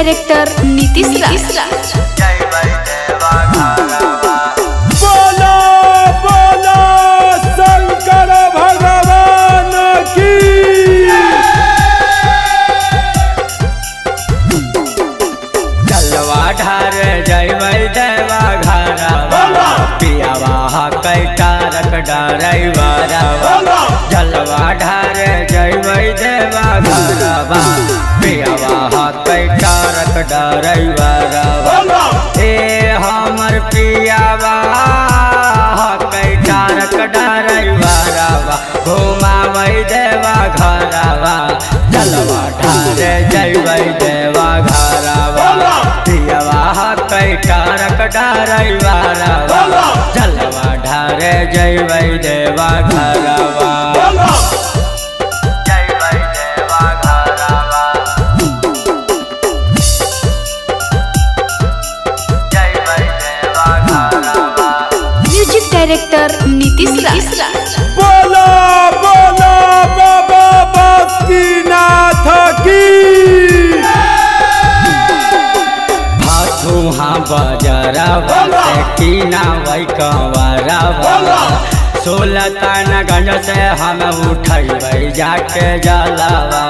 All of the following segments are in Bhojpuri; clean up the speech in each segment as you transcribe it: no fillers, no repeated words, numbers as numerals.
डायरेक्टर नीतीश राज। बोलो बोलो शंकर भगवान की। जलवा ढार जयबै देवा घरवा पियावा कैटारक डरैवा जलवा ढार जयबै देवा घरवा पियावा कैटारक डरैवा ए हमर पियावा कैटारक डरैवा घुमाबै देवा घरवा जलवा ढार जयबै देवा घरवा पियावा कैटारक डरैवा जलवा ढार जयबै देवा घरवा। Music director Nitish Raj. बोलो बोलो बाबा बासुकीनाथ की। हाथुहा बजरवा से कीना वै कंवरवा सुल्तानगंज से हम उठैबै जाके जलवा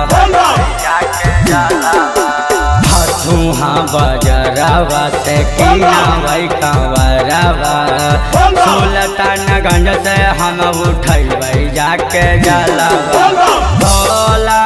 हाथुहा बजरवा से कीना वै कंवरवा सुल्तानगंज से हम उठैबै जाके जलवा भोला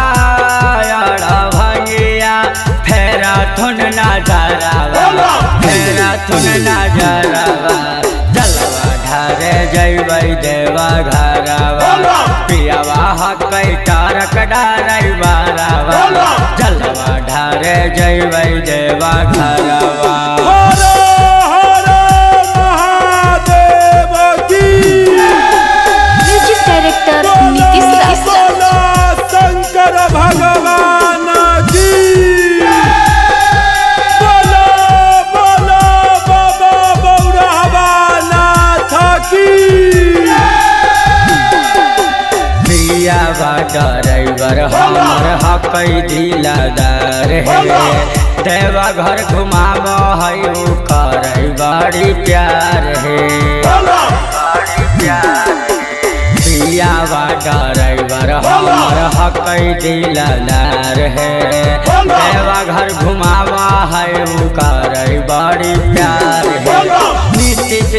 भंगिया फेरा थुन नजरवा फेरा थुन नजरवा जलवा ढारे जयबै देवा घरवा पियावा कैटारक डरैवा जलवा ढारे जयबै देवा घरवा। Music director Nitish Raj. शंकर भगवान की। बोलो बोलो बाबा बौरहवानाथ की। पियावा डरैवर हमर हकै दिलदार है देवा घर घुमाव है करै बड़ी प्यार है पियावा डरैवर हमर हकै दिलदार है देवा घर घुमाव है करै बड़ी प्यार है नीतीश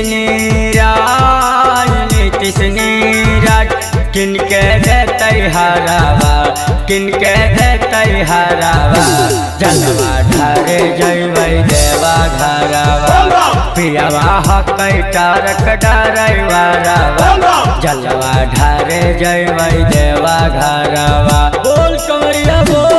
नीरज किनके देतै हरावा किनके देतै हरावा जलवा ढारे जयबै देवा घरवा पियावा कैटारक डरैवा जलवा ढारे जयबै देवा घरवा। बोल कमरिया बोल।